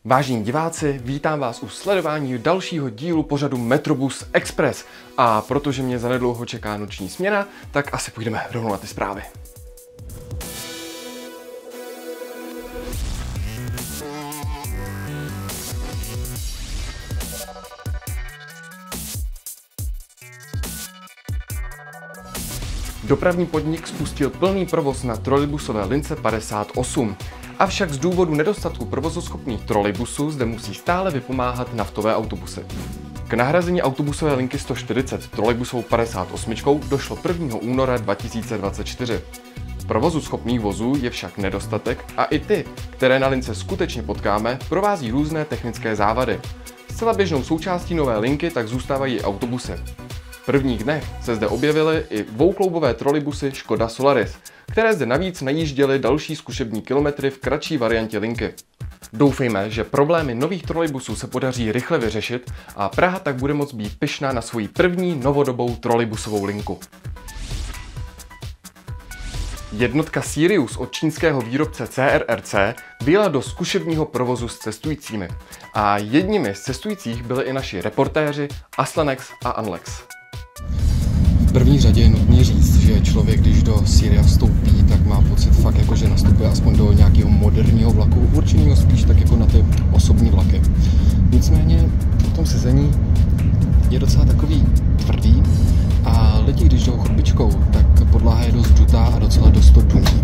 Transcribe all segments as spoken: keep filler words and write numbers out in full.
Vážení diváci, vítám vás u sledování dalšího dílu pořadu Metrobus Express. A protože mě zanedlouho čeká noční směna, tak asi půjdeme rovnou na ty zprávy. Dopravní podnik spustil plný provoz na trolejbusové lince padesát osm. Avšak z důvodu nedostatku provozuschopných trolejbusů zde musí stále vypomáhat naftové autobusy. K nahrazení autobusové linky sto čtyřicet trolejbusovou padesát osm došlo prvního února dva tisíce dvacet čtyři. Provozuschopných vozů je však nedostatek a i ty, které na lince skutečně potkáme, provází různé technické závady. Zcela běžnou součástí nové linky tak zůstávají autobusy. V prvních dnech se zde objevily i dvoukloubové trolejbusy Škoda Solaris, které zde navíc najížděly další zkušební kilometry v kratší variantě linky. Doufejme, že problémy nových trolejbusů se podaří rychle vyřešit a Praha tak bude moct být pyšná na svoji první novodobou trolejbusovou linku. Jednotka Sirius od čínského výrobce C R R C vyjela do zkušebního provozu s cestujícími. A jedními z cestujících byli i naši reportéři Aslanex a Anlex. V první řadě je nutný říct, že člověk, když do Siria vstoupí, tak má pocit fakt jako, že nastupuje aspoň do nějakého moderního vlaku, určeného spíš tak jako na ty osobní vlaky. Nicméně v tom sezení je docela takový tvrdý a lidi, když jdou chodbičkou, tak podlaha je dost dutá a docela dost to duní.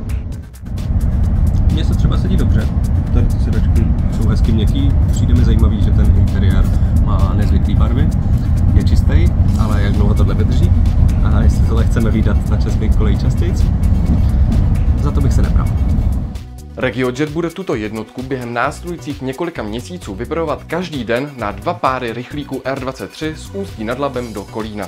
Mně se třeba sedí dobře, tady ty sedačky jsou hezky měkký, přijde mi zajímavý, že ten interiér má nezvyklý barvy, je čistý, ale jak dlouho tohle vydrží a jestli tohle chceme vydat na českých kolejích častěji, za to bych se nebral. RegioJet bude tuto jednotku během následujících několika měsíců vypravovat každý den na dva páry rychlíků R dvacet tři z Ústí nad Labem do Kolína.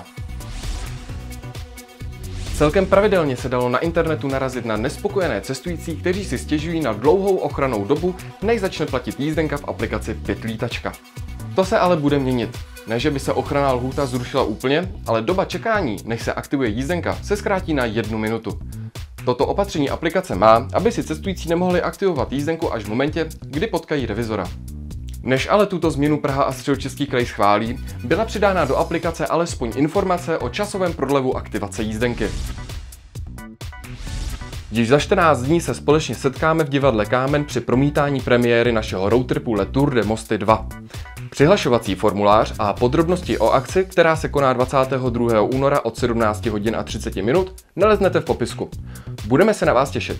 Celkem pravidelně se dalo na internetu narazit na nespokojené cestující, kteří si stěžují na dlouhou ochrannou dobu, než začne platit jízdenka v aplikaci Pětlítačka. To se ale bude měnit. Ne, že by se ochranná lhůta zrušila úplně, ale doba čekání, než se aktivuje jízdenka, se zkrátí na jednu minutu. Toto opatření aplikace má, aby si cestující nemohli aktivovat jízdenku až v momentě, kdy potkají revizora. Než ale tuto změnu Praha a Středočeský kraj schválí, byla přidána do aplikace alespoň informace o časovém prodlevu aktivace jízdenky. Již za čtrnáct dní se společně setkáme v divadle Kámen při promítání premiéry našeho roadtripu Le Tour de Mosty dva. Přihlašovací formulář a podrobnosti o akci, která se koná dvacátého druhého února od sedmnácti hodin a třicet minut, naleznete v popisku. Budeme se na vás těšit.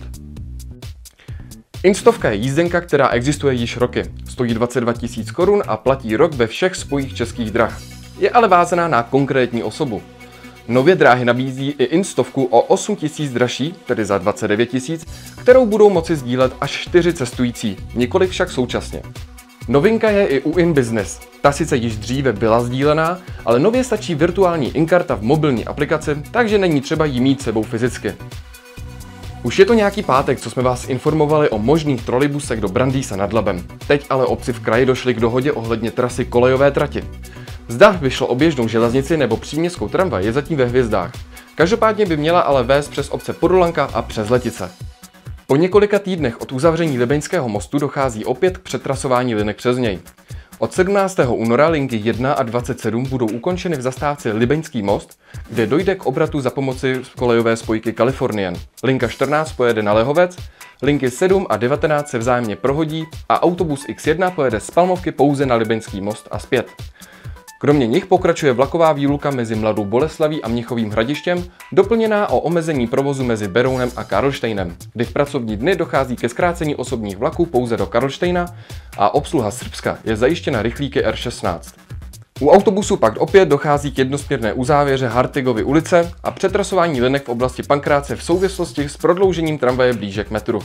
Instovka je jízdenka, která existuje již roky. Stojí dvacet dva tisíc korun a platí rok ve všech spojích Českých drah. Je ale vázaná na konkrétní osobu. Nově dráhy nabízí i Instovku o osm tisíc dražší, tedy za dvacet devět tisíc, kterou budou moci sdílet až čtyři cestující, několik však současně. Novinka je i u InBusiness. Ta sice již dříve byla sdílená, ale nově stačí virtuální inkarta v mobilní aplikaci, takže není třeba ji mít sebou fyzicky. Už je to nějaký pátek, co jsme vás informovali o možných trolejbusech do Brandýsa nad Labem. Teď ale obci v kraji došly k dohodě ohledně trasy kolejové trati. Zda by šlo o běžnou železnici nebo příměstskou tramvaj, je zatím ve hvězdách. Každopádně by měla ale vést přes obce Podolanka a přes Letice. Po několika týdnech od uzavření Libeňského mostu dochází opět k přetrasování linek přes něj. Od sedmnáctého února linky jedna a dvacet sedm budou ukončeny v zastávce Libeňský most, kde dojde k obratu za pomoci kolejové spojky Californian. Linka čtrnáct pojede na Lehovec, linky sedm a devatenáct se vzájemně prohodí a autobus X jedna pojede z Palmovky pouze na Libeňský most a zpět. Kromě nich pokračuje vlaková výluka mezi Mladou Boleslaví a Mnichovým Hradištěm, doplněná o omezení provozu mezi Berounem a Karlštejnem, kdy v pracovní dny dochází ke zkrácení osobních vlaků pouze do Karlštejna a obsluha Srbska je zajištěna rychlíky R šestnáct. U autobusu pak opět dochází k jednosměrné uzávěře Hartigovy ulice a přetrasování linek v oblasti Pankráce v souvislosti s prodloužením tramvaje blíže k metru.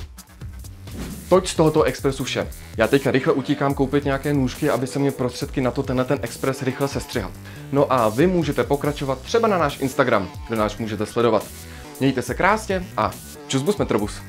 Toť z tohoto expresu vše. Já teďka rychle utíkám koupit nějaké nůžky, aby se mě prostředky na to tenhle ten expres rychle sestřihal. No a vy můžete pokračovat třeba na náš Instagram, kde nás můžete sledovat. Mějte se krásně a čus bus Metrobus.